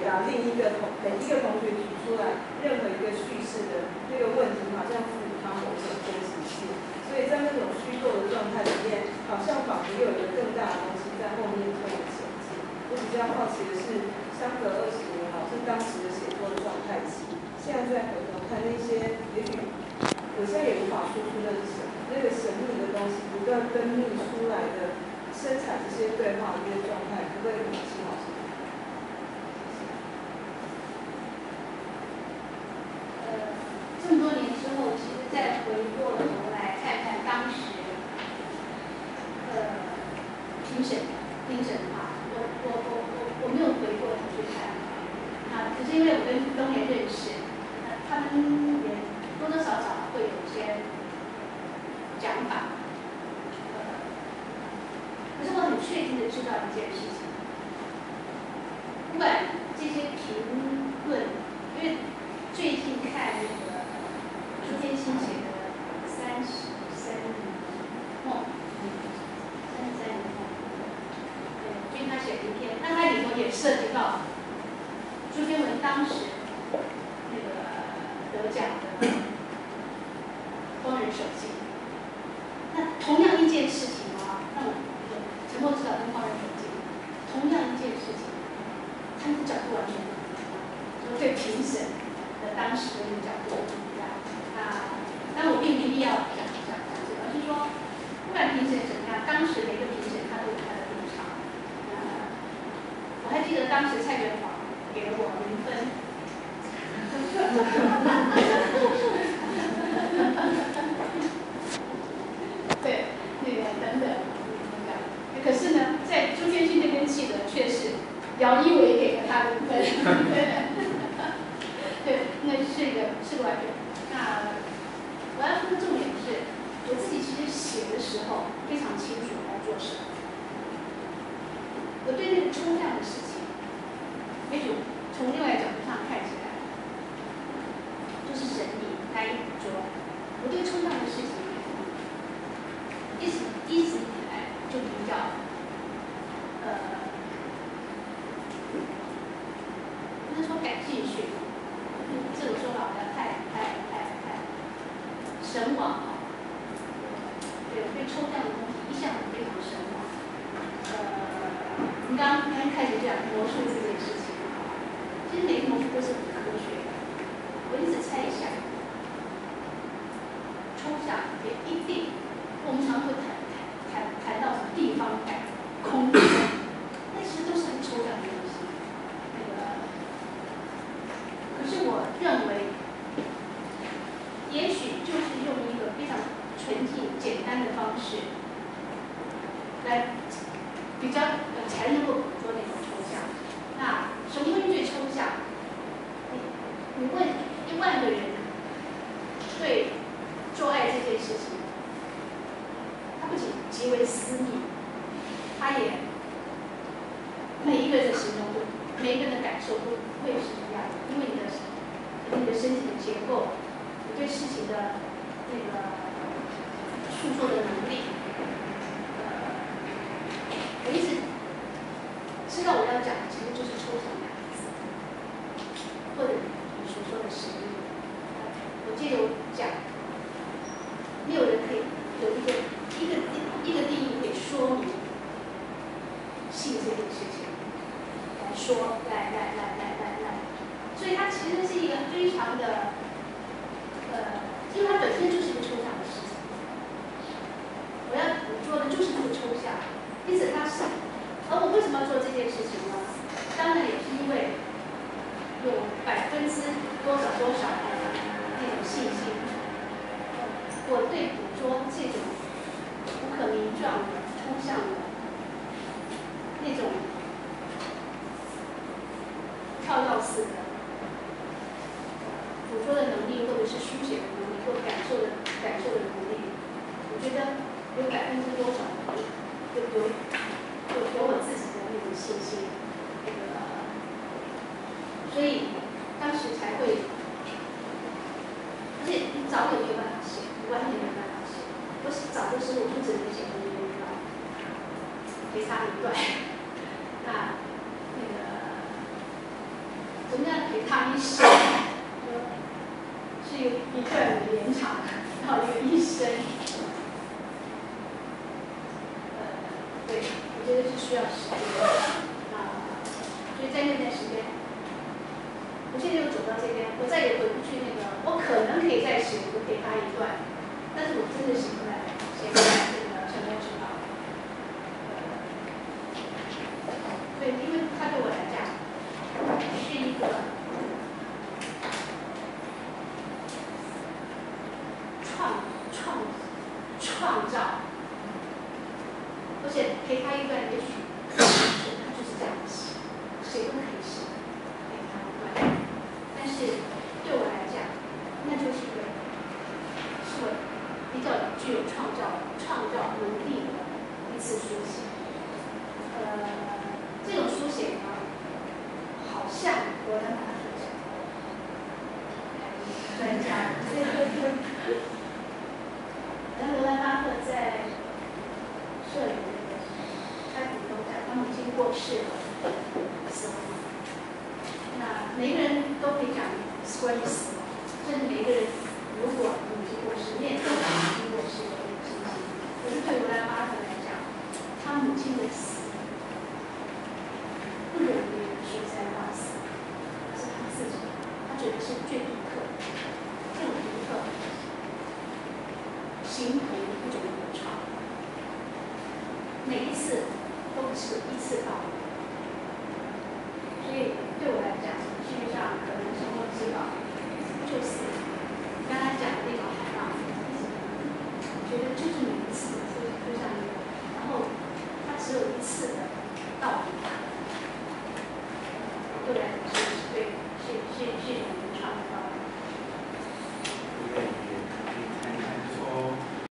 答每一个同学提出来任何一个叙事的那个问题，好像赋予它某种真实性。所以在那种虚构的状态里面，好像仿佛又有一个更大的东西在后面推着前进。我比较好奇的是，相隔20年，老师当时的写作的状态期，现在再回头看那些，也许我现在也无法说出那是什么，那个神秘的东西不断分泌出来的。生产这些对话的这些状态，可不可以请老师？ 这么多年之后，其实再回过头来看看当时，评审啊，我没有回过头去看啊，可是因为我跟东联认识，他们也多多少少会有一些讲法。可是我很确定的知道一件事情，不管这些评论，因为最近看那个朱天心写的33年梦，33年梦，对，最近他写了一篇，那他里头也涉及到朱天文当时那个得奖的《疯人手记》，那同样一件事情啊，那我。陈默指导跟方人手记，同样一件事情，他们的角度完全不一样，就对评审的当时的那个角度不一样啊。但我并没必要讲这个，而是说，不管评审怎么样，当时每个评审他都有他的立场。我还记得当时蔡元华给了我0分。对，那个等等。可是呢，在朱天心那边记得却是姚一伟给了他0分，对，那是个完全。那我要说的重点是，我自己其实写的时候非常清楚我要做什么。我对那个抽象的事情，也许从另外一个角度上看起来就是神秘难以捕捉。我对抽象的事情一直以来就比较，不是说感兴趣，这个说法好像太神往了。对，我对抽象的东西一向非常神往。你刚开始讲魔术这件事情，其实每个魔术都是很科学的。我一直猜想，抽象也一定，我们常会谈到什么地方感、空间，那其实都是很抽象的东西。可是我认为，也许就是用一个非常纯净、简单的方式，来比较才能够捕捉那种抽象。那什么东西最抽象？你问1万个人，对做爱这件事情。不仅极为私密，他也每一个人的形容都，每一个人的感受都不会是一样的，因为你的身体的结构，你对事情的那个诉说的能力，我一直知道我要讲的其实就是抽象2个字，或者你所说的神秘。我记得我讲，没有人可以有一个定义可以说明性这件事情，来说，来，所以它其实是一个非常的，因为它本身就是一个抽象的事情。我要捕捉的就是这个抽象，因此它是，而我为什么要做这件事情呢？当然也是因为有多少的那种信心，我对捕捉这种不可名状的、抽象的那种跳跃式的捕捉的能力，或者是书写的能力，或者感受的能力，我觉得有多少有我自己的那种信心，所以当时才会，而且你早也没有办法写，你完全没有办法写。我早的时候我不只能写1篇稿，还差一段。那个什么叫陪他一生？是有一段连场的，然后一个一生。对，我觉得是需要时间所以在那段时间，我现在又走到这边，我再也回不去那个，我可能可以再写一个陪他一段，但是我真的写不来，写不来这个成功之道。对，因为他对我来讲是一个创造，而且陪他一段，也许他就是这样子，谁都可以写陪他一段，但是对我来讲，那就是一个是我比较具有创造能力的一次书写。这种书写呢，好像罗兰巴特讲专家，然后罗兰巴特在摄影他股东讲，他母亲过世了，死亡。那每个人都可以讲是关于死亡，甚至每个人如果母亲过世，面对母亲过世的一个情形。可是对罗兰巴特来讲，他母亲的死不容易说三道四，是他自己，他觉得是最独特，这种独特形同一种流畅，每一次都是一次到位。所以对我来讲，世界上可能成功之道就是刚才讲的那种海浪，我觉得就是每一次就像那个，然后它只有一次的到底。对我来讲是对的。